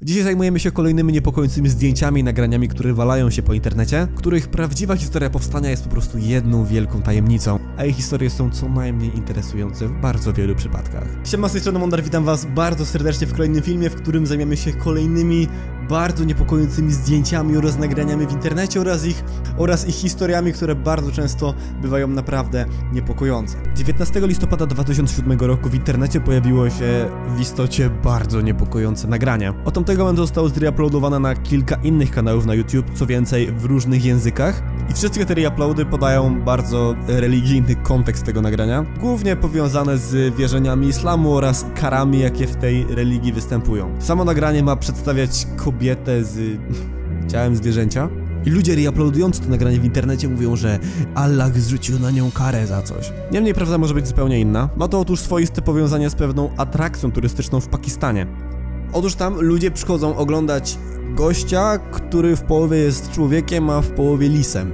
Dzisiaj zajmujemy się kolejnymi niepokojącymi zdjęciami i nagraniami, które walają się po internecie, których prawdziwa historia powstania jest po prostu jedną wielką tajemnicą, a ich historie są co najmniej interesujące w bardzo wielu przypadkach. Siema, z tej strony Mondar, witam was bardzo serdecznie w kolejnym filmie, w którym zajmiemy się kolejnymi bardzo niepokojącymi zdjęciami oraz nagraniami w internecie oraz ich historiami, które bardzo często bywają naprawdę niepokojące. 19 listopada 2007 roku w internecie pojawiło się w istocie bardzo niepokojące nagranie. Od tamtego momentu zostało zreuploadowane na kilka innych kanałów na YouTube, co więcej w różnych językach. I wszystkie te reuploady podają bardzo religijny kontekst tego nagrania, głównie powiązane z wierzeniami islamu oraz karami, jakie w tej religii występują. Samo nagranie ma przedstawiać kobietę z ciałem zwierzęcia. I ludzie reuploadując to nagranie w internecie mówią, że Allah zrzucił na nią karę za coś. Niemniej prawda może być zupełnie inna. Ma to otóż swoiste powiązanie z pewną atrakcją turystyczną w Pakistanie. Otóż tam ludzie przychodzą oglądać gościa, który w połowie jest człowiekiem, a w połowie lisem.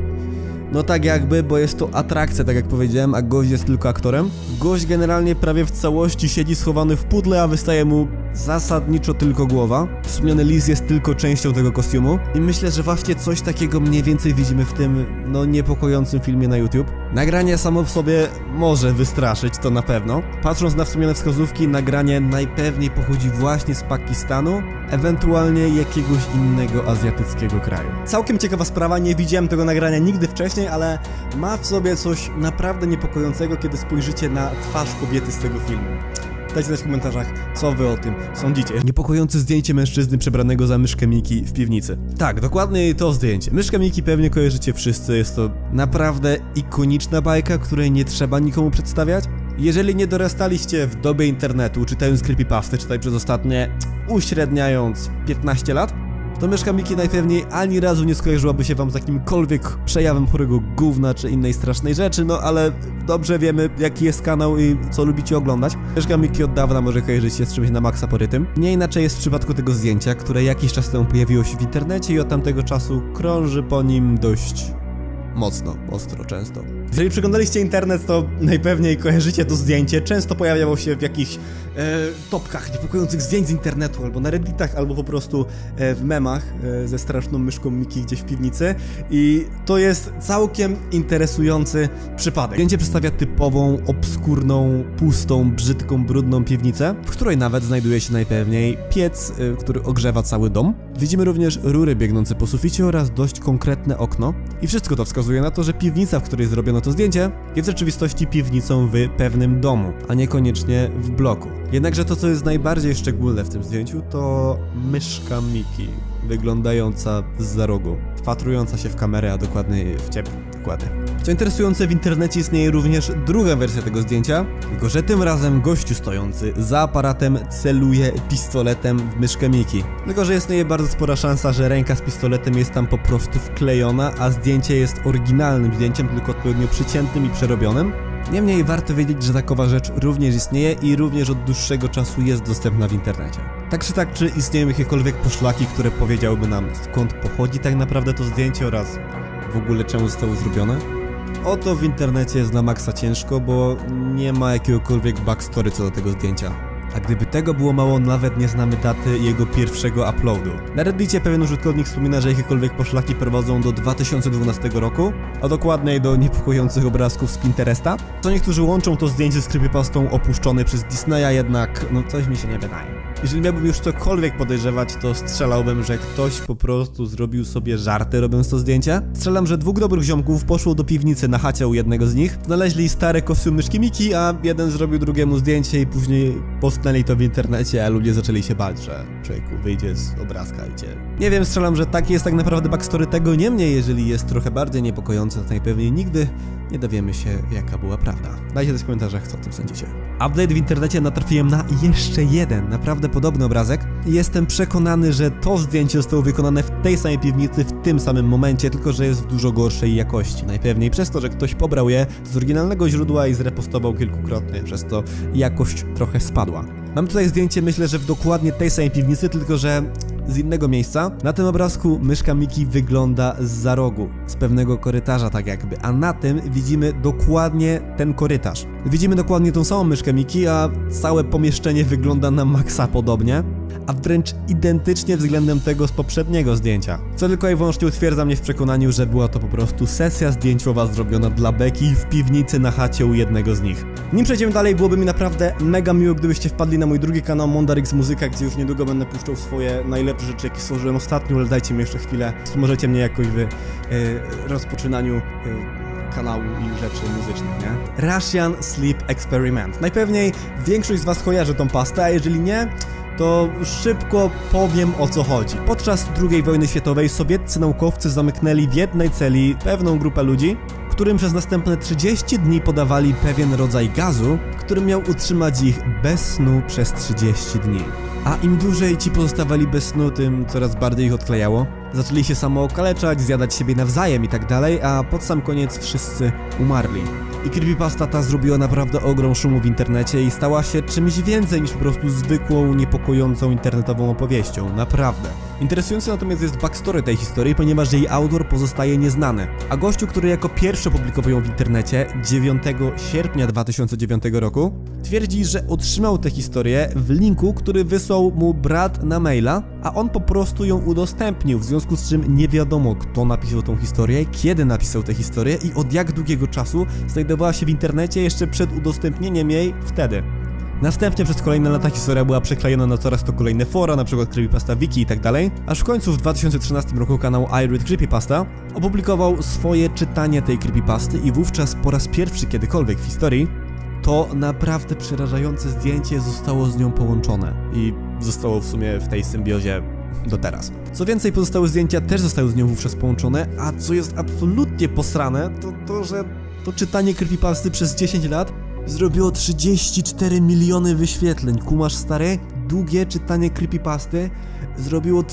No tak jakby, bo jest to atrakcja, tak jak powiedziałem, a gość jest tylko aktorem. Gość generalnie prawie w całości siedzi schowany w pudle, a wystaje mu zasadniczo tylko głowa. Wspomniany lis jest tylko częścią tego kostiumu. I myślę, że właśnie coś takiego mniej więcej widzimy w tym, niepokojącym filmie na YouTube. Nagranie samo w sobie może wystraszyć, to na pewno. Patrząc na wspomniane wskazówki, nagranie najpewniej pochodzi właśnie z Pakistanu, ewentualnie jakiegoś innego azjatyckiego kraju. Całkiem ciekawa sprawa, nie widziałem tego nagrania nigdy wcześniej, ale ma w sobie coś naprawdę niepokojącego, kiedy spojrzycie na twarz kobiety z tego filmu. Dajcie znać w komentarzach, co wy o tym sądzicie. Niepokojące zdjęcie mężczyzny przebranego za myszkę Miki w piwnicy. Tak, dokładnie to zdjęcie. Myszka Miki pewnie kojarzycie wszyscy, jest to naprawdę ikoniczna bajka, której nie trzeba nikomu przedstawiać. Jeżeli nie dorastaliście w dobie internetu, czytając creepypasty, czytaj przez ostatnie, uśredniając 15 lat, to myszka Miki najpewniej ani razu nie skojarzyłaby się wam z jakimkolwiek przejawem chorego gówna czy innej strasznej rzeczy, ale dobrze wiemy, jaki jest kanał i co lubicie oglądać. Myszka Miki od dawna może kojarzyć się z czymś na maksa porytym. Nie inaczej jest w przypadku tego zdjęcia, które jakiś czas temu pojawiło się w internecie i od tamtego czasu krąży po nim dość mocno, ostro, często. Jeżeli przeglądaliście internet, to najpewniej kojarzycie to zdjęcie. Często pojawiało się w jakichś topkach niepokojących zdjęć z internetu, albo na redditach, albo po prostu w memach ze straszną myszką Miki gdzieś w piwnicy. I to jest całkiem interesujący przypadek. Zdjęcie przedstawia typową, obskurną, pustą, brzydką, brudną piwnicę, w której nawet znajduje się najpewniej piec, który ogrzewa cały dom. Widzimy również rury biegnące po suficie oraz dość konkretne okno. I wszystko to wskazuje na to, że piwnica, w której zrobiono to zdjęcie, jest w rzeczywistości piwnicą w pewnym domu, a niekoniecznie w bloku. Jednakże to, co jest najbardziej szczególne w tym zdjęciu, to myszka Miki, wyglądająca zza rogu, wpatrująca się w kamerę, a dokładnie w ciebie. Dokładnie. Co interesujące, w internecie istnieje również druga wersja tego zdjęcia, tylko że tym razem gościu stojący za aparatem celuje pistoletem w myszkę Miki. Tylko że istnieje bardzo spora szansa, że ręka z pistoletem jest tam po prostu wklejona, a zdjęcie jest oryginalnym zdjęciem, tylko odpowiednio przyciętym i przerobionym. Niemniej warto wiedzieć, że takowa rzecz również istnieje i również od dłuższego czasu jest dostępna w internecie. Tak czy istnieją jakiekolwiek poszlaki, które powiedziałyby nam, skąd pochodzi tak naprawdę to zdjęcie oraz w ogóle czemu zostało zrobione? Oto w internecie jest na maksa ciężko, bo nie ma jakiegokolwiek backstory co do tego zdjęcia. A gdyby tego było mało, nawet nie znamy daty jego pierwszego uploadu. Na Reddicie pewien użytkownik wspomina, że jakiekolwiek poszlaki prowadzą do 2012 roku, a dokładniej do niepokojących obrazków z Pinteresta. Co niektórzy łączą to zdjęcie z creepypastą opuszczony przez Disneya, jednak coś mi się nie wydaje. Jeżeli miałbym już cokolwiek podejrzewać, to strzelałbym, że ktoś po prostu zrobił sobie żarty robiąc to zdjęcie. Strzelam, że dwóch dobrych ziomków poszło do piwnicy na chacie u jednego z nich, znaleźli stary kostium myszki Miki, a jeden zrobił drugiemu zdjęcie i później postnęli to w internecie, a ludzie zaczęli się bać, że człowieku wyjdzie z obrazka i cię. Nie wiem, strzelam, że taki jest tak naprawdę backstory tego, niemniej jeżeli jest trochę bardziej niepokojące, to najpewniej nigdy nie dowiemy się, jaka była prawda. Dajcie znać w komentarzach, co o tym sądzicie. Update w internecie natrafiłem na jeszcze jeden naprawdę podobny obrazek i jestem przekonany, że to zdjęcie zostało wykonane w tej samej piwnicy w tym samym momencie, tylko że jest w dużo gorszej jakości. Najpewniej przez to, że ktoś pobrał je z oryginalnego źródła i zrepostował kilkukrotnie, przez to jakość trochę spadła. Mam tutaj zdjęcie, myślę, że w dokładnie tej samej piwnicy, tylko że z innego miejsca. Na tym obrazku myszka Miki wygląda zza rogu, z pewnego korytarza tak jakby, a na tym widzimy dokładnie ten korytarz. Widzimy dokładnie tą samą myszkę Miki, a całe pomieszczenie wygląda na maksa podobnie. a wręcz identycznie względem tego z poprzedniego zdjęcia. Co tylko i wyłącznie utwierdza mnie w przekonaniu, że była to po prostu sesja zdjęciowa zrobiona dla beki w piwnicy na chacie u jednego z nich. Nim przejdziemy dalej, byłoby mi naprawdę mega miło, gdybyście wpadli na mój drugi kanał Mondarix Muzyka, gdzie już niedługo będę puszczał swoje najlepsze rzeczy, jakie stworzyłem ostatnio, ale dajcie mi jeszcze chwilę, możecie mnie jakoś w rozpoczynaniu kanału i rzeczy muzycznych, nie? Russian Sleep Experiment. Najpewniej większość z was kojarzy tą pastę, a jeżeli nie, to szybko powiem, o co chodzi. Podczas II wojny światowej sowieccy naukowcy zamknęli w jednej celi pewną grupę ludzi, którym przez następne 30 dni podawali pewien rodzaj gazu, który miał utrzymać ich bez snu przez 30 dni. A im dłużej ci pozostawali bez snu, tym coraz bardziej ich odklejało. Zaczęli się samookaleczać, zjadać siebie nawzajem i tak dalej, a pod sam koniec wszyscy umarli. I creepypasta ta zrobiła naprawdę ogrom szumu w internecie i stała się czymś więcej niż po prostu zwykłą, niepokojącą internetową opowieścią, naprawdę. Interesujący natomiast jest backstory tej historii, ponieważ jej autor pozostaje nieznany. A gościu, który jako pierwszy opublikował ją w internecie 9 sierpnia 2009 roku, twierdzi, że otrzymał tę historię w linku, który wysłał mu brat na maila, a on po prostu ją udostępnił, w związku z czym nie wiadomo, kto napisał tą historię, kiedy napisał tę historię i od jak długiego czasu znajdowała się w internecie jeszcze przed udostępnieniem jej wtedy. Następnie przez kolejne lata historia była przeklejona na coraz to kolejne fora, np. Creepypasta Wiki i tak dalej, aż w końcu w 2013 roku kanał I Read Creepypasta opublikował swoje czytanie tej creepypasty i wówczas po raz pierwszy kiedykolwiek w historii to naprawdę przerażające zdjęcie zostało z nią połączone i zostało w sumie w tej symbiozie do teraz. Co więcej, pozostałe zdjęcia też zostały z nią wówczas połączone, a co jest absolutnie posrane, to to, że to czytanie creepypasty przez 10 lat zrobiło 34 miliony wyświetleń. Kumasz, stary? Długie czytanie creepypasty zrobiło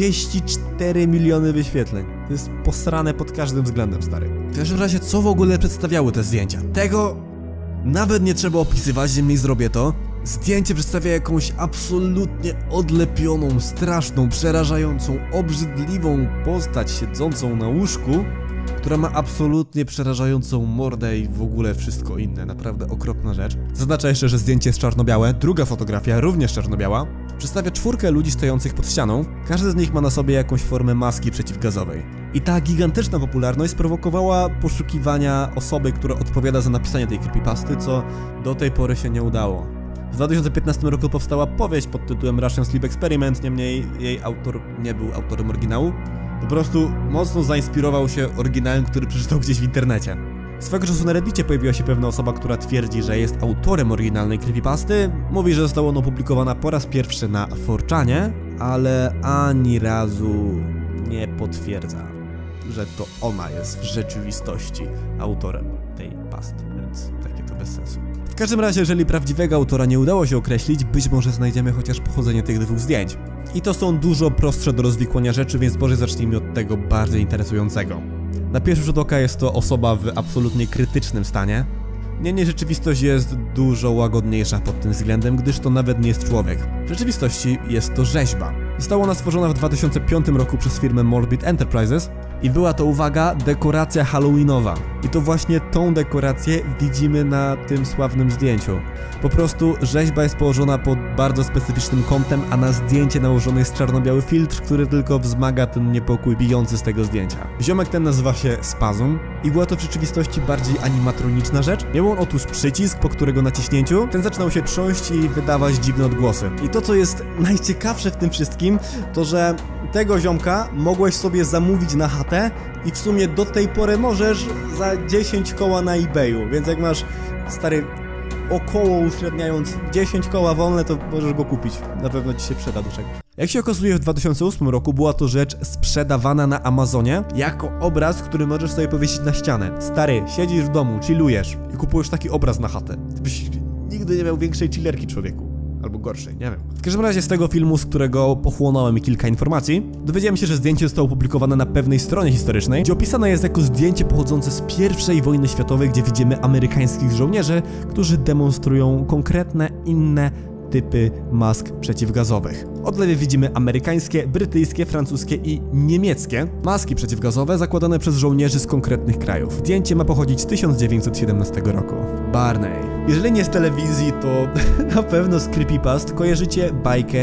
34 miliony wyświetleń. To jest posrane pod każdym względem, stary. W każdym razie, co w ogóle przedstawiały te zdjęcia? Tego nawet nie trzeba opisywać, niemniej zrobię to. Zdjęcie przedstawia jakąś absolutnie odlepioną, straszną, przerażającą, obrzydliwą postać siedzącą na łóżku, która ma absolutnie przerażającą mordę i w ogóle wszystko inne. Naprawdę okropna rzecz. Zaznaczę jeszcze, że zdjęcie jest czarno-białe. Druga fotografia, również czarno-biała, przedstawia 4 ludzi stojących pod ścianą. Każdy z nich ma na sobie jakąś formę maski przeciwgazowej. I ta gigantyczna popularność sprowokowała poszukiwania osoby, która odpowiada za napisanie tej creepypasty, co do tej pory się nie udało. W 2015 roku powstała powieść pod tytułem Russian Sleep Experiment, niemniej jej autor nie był autorem oryginału. Po prostu mocno zainspirował się oryginałem, który przeczytał gdzieś w internecie. Swego czasu na Reddicie pojawiła się pewna osoba, która twierdzi, że jest autorem oryginalnej creepypasty. Mówi, że została ona opublikowana po raz pierwszy na 4chanie, ale ani razu nie potwierdza, że to ona jest w rzeczywistości autorem tej pasty, więc takie to bez sensu. W każdym razie, jeżeli prawdziwego autora nie udało się określić, być może znajdziemy chociaż pochodzenie tych 2 zdjęć. I to są dużo prostsze do rozwikłania rzeczy, więc może zacznijmy od tego bardziej interesującego. Na pierwszy rzut oka jest to osoba w absolutnie krytycznym stanie. Niemniej rzeczywistość jest dużo łagodniejsza pod tym względem, gdyż to nawet nie jest człowiek. W rzeczywistości jest to rzeźba. Została ona stworzona w 2005 roku przez firmę Morbid Enterprises i była to, uwaga, dekoracja halloweenowa. I to właśnie tą dekorację widzimy na tym sławnym zdjęciu. Po prostu rzeźba jest położona pod bardzo specyficznym kątem, a na zdjęcie nałożony jest czarno-biały filtr, który tylko wzmaga ten niepokój bijący z tego zdjęcia. Ziomek ten nazywa się Spazm i była to w rzeczywistości bardziej animatroniczna rzecz. Miał on otóż przycisk, po którego naciśnięciu ten zaczynał się trząść i wydawać dziwne odgłosy. I to, co jest najciekawsze w tym wszystkim, to że tego ziomka mogłeś sobie zamówić na chatę i w sumie do tej pory możesz za 10 koła na eBayu, więc jak masz, stary, około uśredniając 10 koła wolne, to możesz go kupić. Na pewno ci się przyda do czegoś. Jak się okazuje, w 2008 roku była to rzecz sprzedawana na Amazonie jako obraz, który możesz sobie powiesić na ścianę. Stary, siedzisz w domu, chillujesz i kupujesz taki obraz na chatę. Ty byś nigdy nie miał większej chillerki, człowieku. Albo gorszej, nie wiem. W każdym razie z tego filmu, z którego pochłonąłem kilka informacji, dowiedziałem się, że zdjęcie zostało opublikowane na pewnej stronie historycznej, gdzie opisane jest jako zdjęcie pochodzące z I wojny światowej, gdzie widzimy amerykańskich żołnierzy, którzy demonstrują konkretne, inne typy mask przeciwgazowych. Od lewej widzimy amerykańskie, brytyjskie, francuskie i niemieckie maski przeciwgazowe zakładane przez żołnierzy z konkretnych krajów. Zdjęcie ma pochodzić z 1917 roku. Barney. Jeżeli nie z telewizji, to na pewno z creepypast kojarzycie bajkę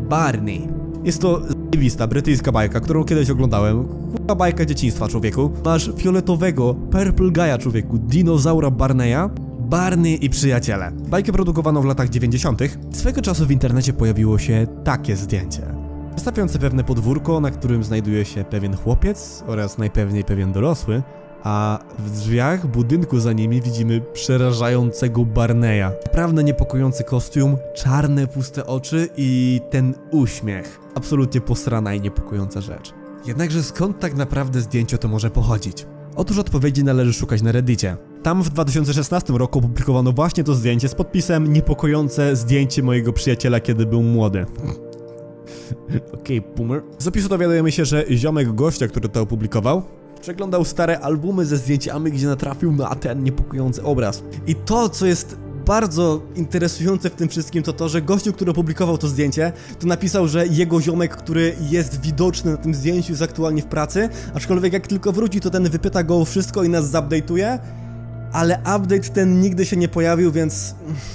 Barney. Jest to zajebista brytyjska bajka, którą kiedyś oglądałem. Kurwa bajka dzieciństwa, człowieku. Masz fioletowego Purple Guy'a, człowieku, dinozaura Barneya. Barney i przyjaciele. Bajkę produkowano w latach 90. Swego czasu w internecie pojawiło się takie zdjęcie. Przedstawiające pewne podwórko, na którym znajduje się pewien chłopiec oraz najpewniej pewien dorosły, a w drzwiach budynku za nimi widzimy przerażającego Barneya. Naprawdę niepokojący kostium, czarne, puste oczy i ten uśmiech. Absolutnie posrana i niepokojąca rzecz. Jednakże skąd tak naprawdę zdjęcie to może pochodzić? Otóż odpowiedzi należy szukać na Reddicie. Tam w 2016 roku opublikowano właśnie to zdjęcie z podpisem niepokojące zdjęcie mojego przyjaciela, kiedy był młody. Okej, boomer. Z opisu dowiadujemy się, że ziomek gościa, który to opublikował, przeglądał stare albumy ze zdjęciami, gdzie natrafił na ten niepokojący obraz. I to, co jest bardzo interesujące w tym wszystkim, to to, że gościu, który opublikował to zdjęcie, to napisał, że jego ziomek, który jest widoczny na tym zdjęciu, jest aktualnie w pracy, aczkolwiek jak tylko wróci, to ten wypyta go o wszystko i nas zupdate'uje, ale update ten nigdy się nie pojawił, więc...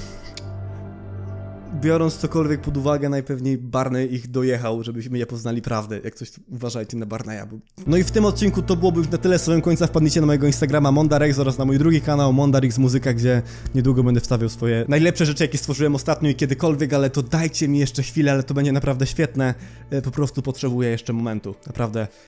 Biorąc cokolwiek pod uwagę, najpewniej Barney ich dojechał, żebyśmy nie poznali prawdy. Jak coś, uważajcie na Barneya. No i w tym odcinku to byłoby już na tyle. Samym końca wpadnijcie na mojego Instagrama Mondarex oraz na mój drugi kanał Mondarex Muzyka, gdzie niedługo będę wstawiał swoje najlepsze rzeczy, jakie stworzyłem ostatnio i kiedykolwiek, ale to dajcie mi jeszcze chwilę, ale to będzie naprawdę świetne. Po prostu potrzebuję jeszcze momentu. Naprawdę